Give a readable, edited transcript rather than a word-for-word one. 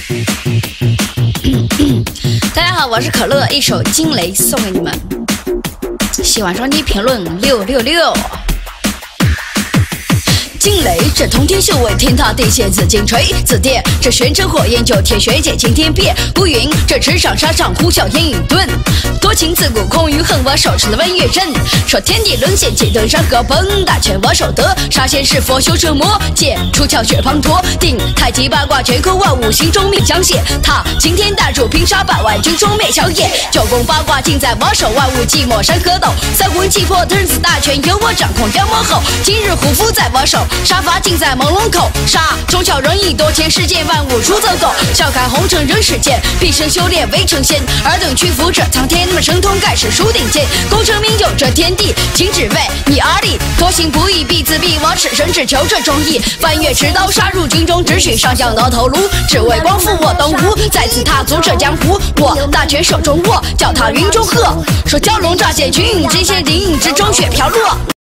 大家好，我是可乐，一首《惊雷》送给你们，喜欢双击评论666。惊雷，这通天秀为天塌地陷，紫金锤紫电，这玄真火焰就天玄解晴天变。乌云，这池上沙上呼啸烟雨顿，多情自古空余恨，我手持了温月阵。说天地沦陷，几顿山河崩，大权我手得，杀仙是佛修成魔，剑出鞘血滂沱，定太极八卦乾坤万物，心中命将显。踏擎天大柱，拼杀百万军，终灭硝烟。九宫八卦尽在我手，万物寂寞山河斗，三魂七魄吞子大权由我掌控，妖魔吼。今日虎符在我手，杀伐尽在朦胧口，杀忠孝仁义多钱，世间万物如走狗。笑看红尘人世间，毕生修炼为成仙。尔等屈服这苍天，那么神通盖世数顶尖。功成名就这天地，请只为你而立。多行不义必自毙，我此生只求这忠义。翻越持刀杀入军中，只许上将得头颅。只为光复我东吴，再次踏足这江湖。我大权手中握，脚踏云中鹤。说蛟龙乍现群，这些灵影之中雪飘落。